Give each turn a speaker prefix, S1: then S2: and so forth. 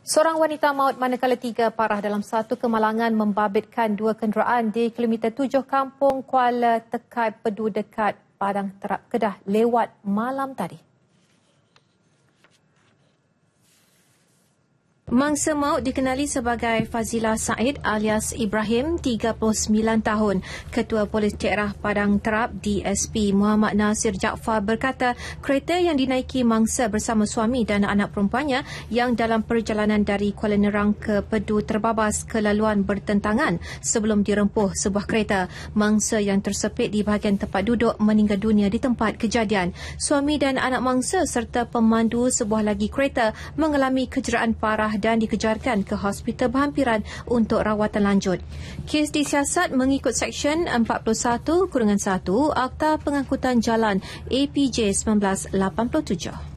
S1: Seorang wanita maut manakala 3 parah dalam satu kemalangan membabitkan 2 kenderaan di kilometer 7 Kampung Kuala Tekai Pedu dekat Padang Terap, Kedah lewat malam tadi. Mangsa maut dikenali sebagai Fazila Said alias Ibrahim, 39 tahun. Ketua Polis Daerah Padang Terap DSP Muhammad Nasir Jaafar berkata kereta yang dinaiki mangsa bersama suami dan anak perempuannya yang dalam perjalanan dari Kuala Nerang ke Pedu terbabas kelaluan bertentangan sebelum dirempuh sebuah kereta. Mangsa yang tersepit di bahagian tempat duduk meninggal dunia di tempat kejadian. Suami dan anak mangsa serta pemandu sebuah lagi kereta mengalami kecederaan parah dan dikejarkan ke hospital berhampiran untuk rawatan lanjut. Kes disiasat mengikut Seksyen 41-1 Akta Pengangkutan Jalan APJ 1987.